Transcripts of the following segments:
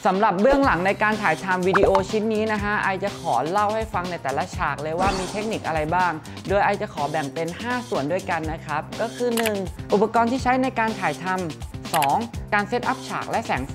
สำหรับเบื้องหลังในการถ่ายทำวิดีโอชิ้นนี้นะฮะไอจะขอเล่าให้ฟังในแต่ละฉากเลยว่ามีเทคนิคอะไรบ้างโดยไอจะขอแบ่งเป็น5ส่วนด้วยกันนะครับก็คือ 1. อุปกรณ์ที่ใช้ในการถ่ายทำ 2. การเซตอัพฉากและแสงไฟ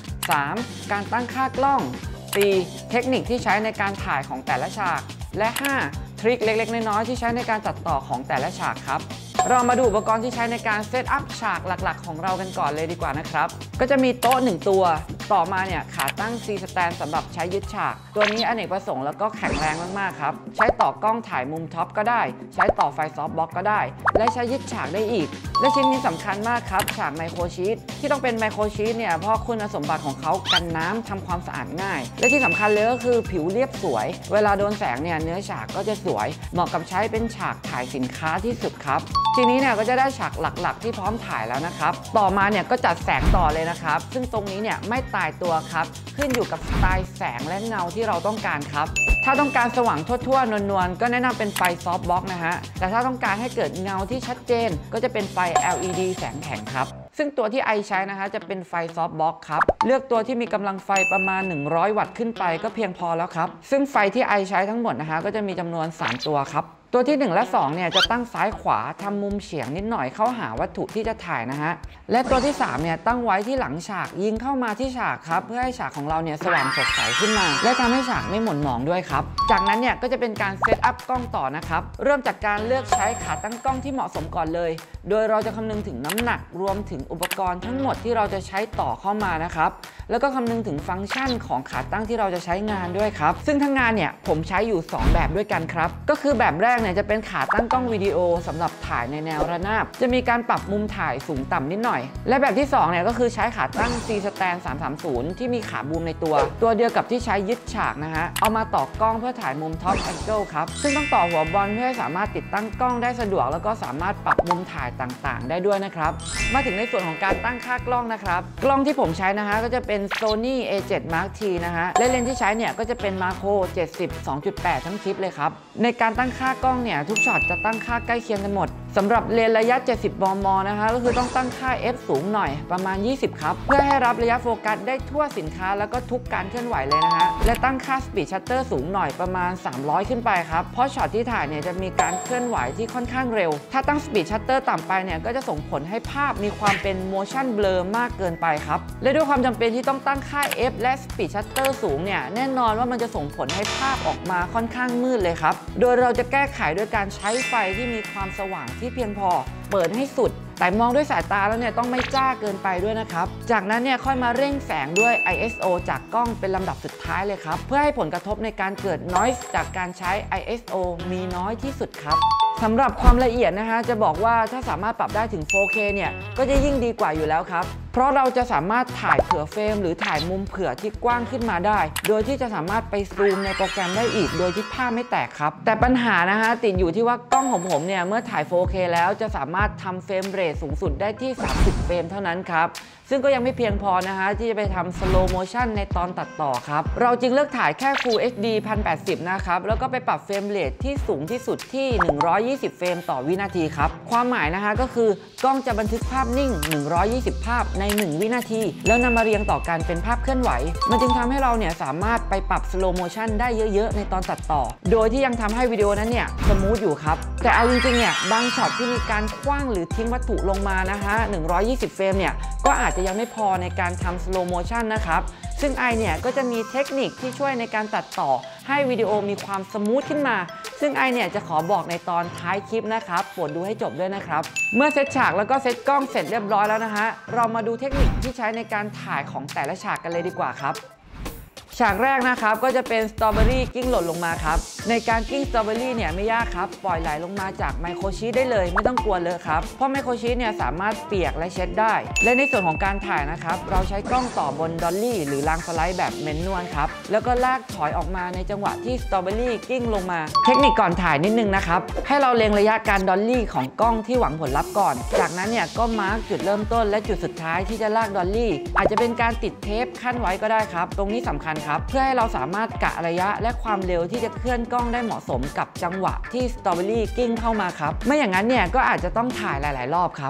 3. การตั้งค่ากล้อง 4. เทคนิคที่ใช้ในการถ่ายของแต่ละฉากและ 5. ทริคเล็กๆน้อยๆที่ใช้ในการตัดต่อของแต่ละฉากครับเรามาดูอุปกรณ์ที่ใช้ในการเซตอัพฉากหลักๆของเรากันก่อนเลยดีกว่านะครับก็จะมีโต๊ะ1ตัวต่อมาเนี่ยขาตั้ง C stand สำหรับใช้ยึดฉากตัวนี้อเนกประสงค์แล้วก็แข็งแรงมากๆครับใช้ต่อกล้องถ่ายมุมท็อปก็ได้ใช้ต่อไฟซอฟต์บล็อกก็ได้และใช้ยึดฉากได้อีกและชิ้นนี้สำคัญมากครับฉากไมโครชีทที่ต้องเป็นไมโครชีทเนี่ยเพราะคุณสมบัติของเขากันน้ำทำความสะอาดง่ายและที่สำคัญเลยก็คือผิวเรียบสวยเวลาโดนแสงเนี่ยเนื้อฉากก็จะสวยเหมาะกับใช้เป็นฉากถ่ายสินค้าที่สุดครับทีนี้เนี่ยก็จะได้ฉากหลักๆที่พร้อมถ่ายแล้วนะครับต่อมาเนี่ยก็จัดแสงต่อเลยนะครับซึ่งตรงนี้เนี่ยไม่ตายตัวครับขึ้นอยู่กับสไตล์แสงและเงาที่เราต้องการครับถ้าต้องการสว่างทั่วๆนวลๆก็แนะนำเป็นไฟซอฟต์บล็อกนะฮะแต่ถ้าต้องการให้เกิดเงาที่ชัดเจนก็จะเป็นไฟ LED แสงแข็งครับซึ่งตัวที่ไอใช้นะคะจะเป็นไฟซอฟต์บล็อกครับเลือกตัวที่มีกำลังไฟประมาณ100วัตต์ขึ้นไปก็เพียงพอแล้วครับซึ่งไฟที่ไอใช้ทั้งหมดนะคะก็จะมีจำนวน3ตัวครับตัวที่1และ2เนี่ยจะตั้งซ้ายขวาทำมุมเฉียงนิดหน่อยเข้าหาวัตถุที่จะถ่ายนะฮะและตัวที่3เนี่ยตั้งไว้ที่หลังฉากยิงเข้ามาที่ฉากครับเพื่อให้ฉากของเราเนี่ยสว่างสดใสขึ้นมาและทำให้ฉากไม่หม่นหมองด้วยครับจากนั้นเนี่ยก็จะเป็นการเซตอัพกล้องต่อนะครับเริ่มจากการเลือกใช้ขาตั้งกล้องที่เหมาะสมก่อนเลยโดยเราจะคำนึงถึงน้ำหนักรวมถึงอุปกรณ์ทั้งหมดที่เราจะใช้ต่อเข้ามานะครับแล้วก็คำนึงถึงฟังก์ชันของขาตั้งที่เราจะใช้งานด้วยครับซึ่งทั้งงานเนี่ยผมใช้อยู่2แบบด้วยกันครับก็คือแบบแรกเนี่ยจะเป็นขาตั้งกล้องวิดีโอสำหรับถ่ายในแนวระนาบจะมีการปรับมุมถ่ายสูงต่ำนิดหน่อยและแบบที่2เนี่ยก็คือใช้ขาตั้ง C stand 330ที่มีขาบูมในตัวเดียวกับที่ใช้ยึดฉากนะฮะเอามาต่อกล้องเพื่อถ่ายมุมท็อปแองเกิลครับซึ่งต้องต่อหัวบอลเพื่อให้สามารถติดตั้งกล้องได้สะดวกแล้วก็สามารถปรับมุมถ่ายต่างๆได้ด้วยนะครับมาถึงในส่วนของการตั้งค่ากล้องนะครับกล้องที่ผมใช้นะฮะก็จะเป็น Sony A7 Mark T นะฮะและเลนส์ที่ใช้เนี่ยก็จะเป็น Macro 70 2.8 ทั้งคลิปเลยครับในการตั้งค่ากล้องเนี่ยทุกช็อตจะตั้งค่าใกล้เคียงกันหมดสำหรับเลนส์ระยะ70 มมนะคะก็คือต้องตั้งค่า f สูงหน่อยประมาณ20ครับเพื่อให้รับระยะโฟกัสได้ทั่วสินค้าแล้วก็ทุกการเคลื่อนไหวเลยนะฮะและตั้งค่า Speed Shutter สูงหน่อยประมาณ300ขึ้นไปครับเพราะช็อตที่ถ่ายเนี่ยจะมีการเคลื่อนไหวที่ค่อนข้างเร็วถ้าตั้ง Speed Shutter ต่ำไปเนี่ยก็จะส่งผลให้ภาพมีความเป็น motion blur มากเกินไปครับและด้วยความจำเป็นที่ต้องตั้งค่า f และ Speed Shutter สูงเนี่ยแน่นอนว่ามันจะส่งผลให้ภาพออกมาค่อนข้างมืดเลยครับโดยเราจะแก้ไขด้วยการใช้ไฟที่มีความสว่างที่เพียงพอเปิดให้สุดแต่มองด้วยสายตาแล้วเนี่ยต้องไม่จ้าเกินไปด้วยนะครับจากนั้นเนี่ยค่อยมาเร่งแสงด้วย ISO จากกล้องเป็นลำดับสุดท้ายเลยครับเพื่อให้ผลกระทบในการเกิด noise จากการใช้ ISO มีน้อยที่สุดครับสำหรับความละเอียดนะฮะจะบอกว่าถ้าสามารถปรับได้ถึง 4K เนี่ยก็จะยิ่งดีกว่าอยู่แล้วครับเพราะเราจะสามารถถ่ายเผื่อเฟรมหรือถ่ายมุมเผื่อที่กว้างขึ้นมาได้โดยที่จะสามารถไปซูมในโปรแกรมได้อีกโดยที่ภาพไม่แตกครับแต่ปัญหานะฮะติดอยู่ที่ว่ากล้องของผมเนี่ยเมื่อถ่าย 4K แล้วจะสามารถทำเฟรมเรทสูงสุดได้ที่30เฟรมเท่านั้นครับซึ่งก็ยังไม่เพียงพอนะฮะที่จะไปทำ slow motion ในตอนตัดต่อครับเราจึงเลือกถ่ายแค่ Full HD 1080 นะครับแล้วก็ไปปรับเฟรมเรทที่สูงที่สุดที่120เฟรมต่อวินาทีครับความหมายนะคะก็คือกล้องจะบันทึกภาพนิ่ง120ภาพใน1วินาทีแล้วนำมาเรียงต่อกันเป็นภาพเคลื่อนไหวมันจึงทำให้เราเนี่ยสามารถไปปรับ slow motion ได้เยอะๆในตอนตัดต่อโดยที่ยังทำให้วิดีโอนั้นเนี่ยสมูทอยู่ครับแต่เอาจริงๆเนี่ยบางช็อตที่มีการขว้างหรือทิ้งวัตถุลงมานะฮะ120เฟรมเนี่ยก็อาจจะยังไม่พอในการทำ slow motion นะครับซึ่งไอเนี่ยก็จะมีเทคนิคที่ช่วยในการตัดต่อให้วิดีโอมีความสมูทขึ้นมาซึ่งไอเนี่ยจะขอบอกในตอนท้ายคลิปนะครับโปรดดูให้จบด้วยนะครับเมื่อเซตฉากแล้วก็เซตกล้องเสร็จเรียบร้อยแล้วนะฮะเรามาดูเทคนิคที่ใช้ในการถ่ายของแต่ละฉากกันเลยดีกว่าครับฉากแรกนะครับก็จะเป็นสตรอเบอรี่กิ้งหล่นลงมาครับในการกิ้งสตรอเบอรี่เนี่ยไม่ยากครับปล่อยไหลลงมาจากไมโครชีทได้เลยไม่ต้องกลัวเลยครับเพราะไมโครชีทเนี่ยสามารถเปียกและเช็ดได้และในส่วนของการถ่ายนะครับเราใช้กล้องต่อบนดอลลี่หรือรางสไลด์แบบเมนนวลครับแล้วก็ลากถอยออกมาในจังหวะที่สตรอเบอรี่กิ้งลงมาเทคนิคก่อนถ่ายนิดนึงนะครับให้เราเล็งระยะการดอลลี่ของกล้องที่หวังผลลัพธ์ก่อนจากนั้นเนี่ยก็มาร์กจุดเริ่มต้นและจุดสุดท้ายที่จะลากดอลลี่อาจจะเป็นการติดเทปขั้นไว้ก็ได้ครับตรงนี้สำคัญครับเพื่อให้เราสามารถกะระยะและความเร็วที่จะเคลื่อนกล้องได้เหมาะสมกับจังหวะที่สตรอเบอรี่กิ้งเข้ามาครับไม่อย่างนั้นเนี่ยก็อาจจะต้องถ่ายหลายๆรอบครับฉ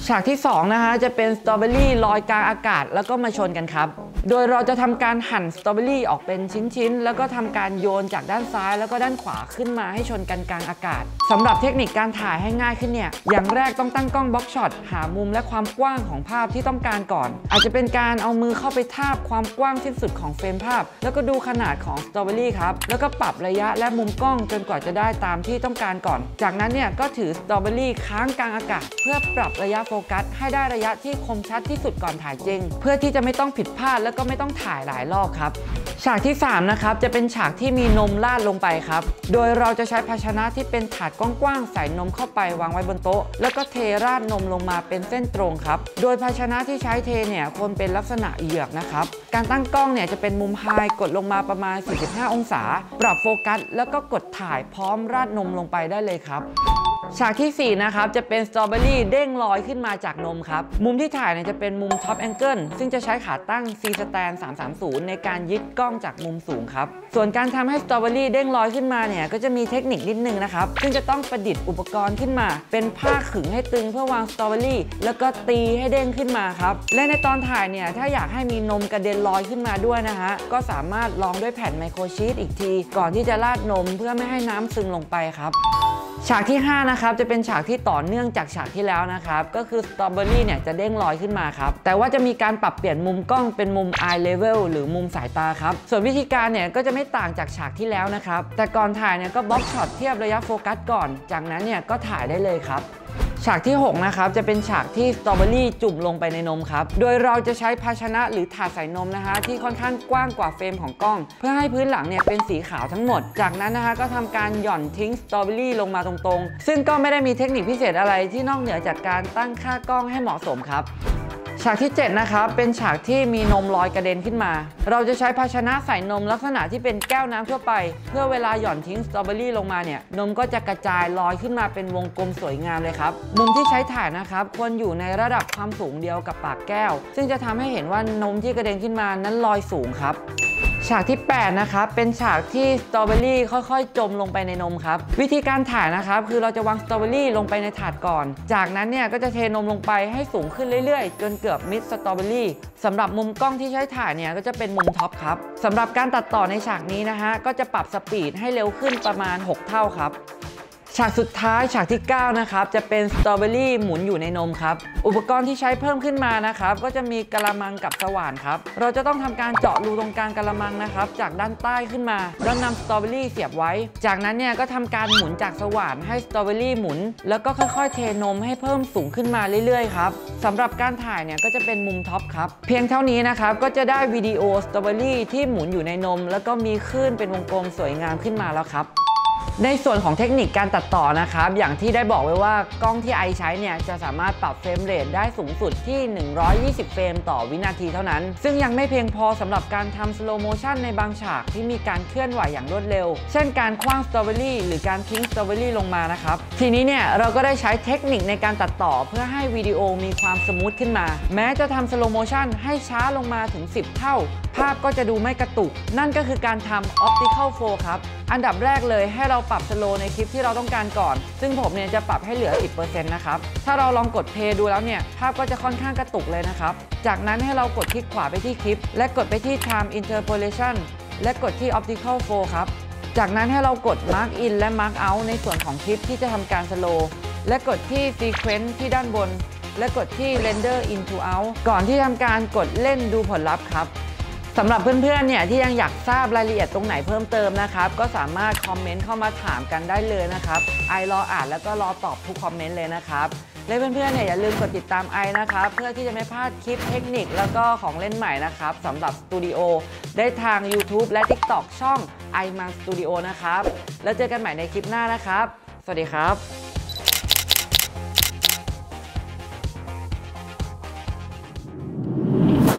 ฉากที่2นะคะจะเป็นสตรอเบอรี่ลอยกลางอากาศแล้วก็มาชนกันครับโดยเราจะทำการหั่นสตรอเบอรี่ออกเป็นชิ้นๆแล้วก็ทำการโยนจากด้านซ้ายแล้วก็ด้านขวาขึ้นมาให้ชนกันกลางอากาศสำหรับเทคนิคการถ่ายให้ง่ายขึ้นเนี่ยอย่างแรกต้องตั้งกล้องบ็อกช็อตหามุมและความกว้างของภาพที่ต้องการก่อนอาจจะเป็นการเอามือเข้าไปทาบความกว้างสิ้นสุดของเฟรมภาพแล้วก็ดูขนาดของสตรอเบอรี่ครับแล้วก็ปรับระยะและมุมกล้องจนกว่าจะได้ตามที่ต้องการก่อนจากนั้นเนี่ยก็ถือสตรอเบอรี่ค้างกลางอากาศเพื่อปรับระยะโฟกัสให้ได้ระยะที่คมชัดที่สุดก่อนถ่ายจริงเพื่อที่จะไม่ต้องผิดพลาดแล้วก็ไม่ต้องถ่ายหลายรอบครับฉากที่3นะครับจะเป็นฉากที่มีนมราดลงไปครับโดยเราจะใช้ภาชนะที่เป็นถาดกว้างๆใส่นมเข้าไปวางไว้บนโต๊ะแล้วก็เทราดนมลงมาเป็นเส้นตรงครับโดยภาชนะที่ใช้เทเนี่ยควรเป็นลักษณะเหยือกนะครับการตั้งกล้องเนี่ยจะเป็นมุมไฮกดลงมาประมาณ45องศาปรับโฟกัสแล้วก็กดถ่ายพร้อมราดนมลงไปได้เลยครับฉากที่4นะครับจะเป็นสตรอเบอรี่เด้งลอยขึ้นมาจากนมครับมุมที่ถ่ายเนี่ยจะเป็นมุมท็อปแองเกิลซึ่งจะใช้ขาตั้ง C stand 330ในการยึดกล้องจากมุมสูงครับส่วนการทำให้สตรอเบอรี่เด้งลอยขึ้นมาเนี่ยก็จะมีเทคนิคนิดนึงนะครับซึ่งจะต้องประดิษฐ์อุปกรณ์ขึ้นมาเป็นผ้าขึงให้ตึงเพื่อวางสตรอเบอรี่แล้วก็ตีให้เด้งขึ้นมาครับและในตอนถ่ายเนี่ยถ้าอยากให้มีนมกระเด็นลอยขึ้นมาด้วยนะฮะก็สามารถรองด้วยแผ่นไมโครชีตอีกทีก่อนที่จะราดนมเพื่อไม่ให้น้ำซึมลงไปครับฉากที่5นะครับจะเป็นฉากที่ต่อเนื่องจากฉากที่แล้วนะครับก็คือสตรอเบอรี่เนี่ยจะเด้งลอยขึ้นมาครับแต่ว่าจะมีการปรับเปลี่ยนมุมกล้องเป็นมุม eye level หรือมุมสายตาครับส่วนวิธีการเนี่ยก็จะไม่ต่างจากฉากที่แล้วนะครับแต่ก่อนถ่ายเนี่ยก็บล็อกช็อตเทียบระยะโฟกัสก่อนจากนั้นเนี่ยก็ถ่ายได้เลยครับฉากที่6นะครับจะเป็นฉากที่สตรอเบอรี่จุ่มลงไปในนมครับโดยเราจะใช้ภาชนะหรือถาดใส่นมนะคะที่ค่อนข้างกว้างกว่าเฟรมของกล้องเพื่อให้พื้นหลังเนี่ยเป็นสีขาวทั้งหมดจากนั้นนะคะก็ทำการหย่อนทิ้งสตรอเบอรี่ลงมาตรงๆซึ่งก็ไม่ได้มีเทคนิคพิเศษอะไรที่นอกเหนือจากการตั้งค่ากล้องให้เหมาะสมครับฉากที่7นะครับเป็นฉากที่มีนมลอยกระเด็นขึ้นมาเราจะใช้ภาชนะใส่นมลักษณะที่เป็นแก้วน้ำทั่วไปเพื่อเวลาหย่อนทิ้งสตรอเบอรี่ลงมาเนี่ยนมก็จะกระจายลอยขึ้นมาเป็นวงกลมสวยงามเลยครับมุมที่ใช้ถ่ายนะครับควรอยู่ในระดับความสูงเดียวกับปากแก้วซึ่งจะทำให้เห็นว่านมที่กระเด็นขึ้นมานั้นลอยสูงครับฉากที่8นะครับเป็นฉากที่สตรอเบอรี่ค่อยๆจมลงไปในนมครับวิธีการถ่ายนะครับคือเราจะวางสตรอเบอรี่ลงไปในถาดก่อนจากนั้นเนี่ยก็จะเทนมลงไปให้สูงขึ้นเรื่อยๆจนเกือบมิดสตรอเบอรี่สำหรับมุมกล้องที่ใช้ถ่ายเนี่ยก็จะเป็นมุมท็อปครับสำหรับการตัดต่อในฉากนี้นะฮะก็จะปรับสปีดให้เร็วขึ้นประมาณ6เท่าครับฉากสุดท้ายฉากที่9นะครับจะเป็นสตรอเบอรี่หมุนอยู่ในนมครับอุปกรณ์ที่ใช้เพิ่มขึ้นมานะครับก็จะมีกะละมังกับสว่านครับเราจะต้องทำการเจาะรูตรงกลางกะละมังนะครับจากด้านใต้ขึ้นมาแล้วนำสตรอเบอรี่เสียบไว้จากนั้นเนี่ยก็ทำการหมุนจากสว่านให้สตรอเบอรี่หมุนแล้วก็ค่อยๆเทนมให้เพิ่มสูงขึ้นมาเรื่อยๆครับสำหรับการถ่ายเนี่ยก็จะเป็นมุมท็อปครับเพียงเท่านี้นะครับก็จะได้วิดีโอสตรอเบอรี่ที่หมุนอยู่ในนมแล้วก็มีคลื่นเป็นวงกลมสวยงามขึ้นมาแล้วครับในส่วนของเทคนิคการตัดต่อนะครับอย่างที่ได้บอกไว้ว่ากล้องที่ไอใช้เนี่ยจะสามารถปรับเฟรมเรทได้สูงสุดที่120เฟรมต่อวินาทีเท่านั้นซึ่งยังไม่เพียงพอสำหรับการทำสโลโมชันในบางฉากที่มีการเคลื่อนไหวอย่างรวดเร็วเช่นการคว้างสตรอเบอรี่หรือการทิ้งสตรอเบอรี่ลงมานะครับทีนี้เนี่ยเราก็ได้ใช้เทคนิคในการตัดต่อเพื่อให้วิดีโอมีความสมูทขึ้นมาแม้จะทำสโลโมชันให้ช้าลงมาถึง10เท่าภาพก็จะดูไม่กระตุกนั่นก็คือการทำ Optical Flow ครับอันดับแรกเลยให้เราปรับสโลในคลิปที่เราต้องการก่อนซึ่งผมเนี่ยจะปรับให้เหลือ 10% นะครับถ้าเราลองกดเพลย์ดูแล้วเนี่ยภาพก็จะค่อนข้างกระตุกเลยนะครับจากนั้นให้เรากดคลิกขวาไปที่คลิปและกดไปที่ Time Interpolation และกดที่ Optical Flow ครับจากนั้นให้เรากด Mark In และ Mark Out ในส่วนของคลิปที่จะทำการสโลและกดที่ Sequence ที่ด้านบนและกดที่ Render In to Out ก่อนที่ทำการกดเล่นดูผลลัพธ์ครับสำหรับเพื่อนๆเนี่ยที่ยังอยากทราบรายละเอียดตรงไหนเพิ่มเติมนะครับก็สามารถคอมเมนต์เข้ามาถามกันได้เลยนะครับไอรออ่านแล้วก็รอตอบทุกคอมเมนต์เลยนะครับและเพื่อนๆเนี่ยอย่าลืมกดติดตามไอนะครับเพื่อที่จะไม่พลาดคลิปเทคนิคแล้วก็ของเล่นใหม่นะครับสำหรับสตูดิโอได้ทาง YouTube และ TikTok ช่อง iMan Studio นะครับแล้วเจอกันใหม่ในคลิปหน้านะครับสวัสดีครับ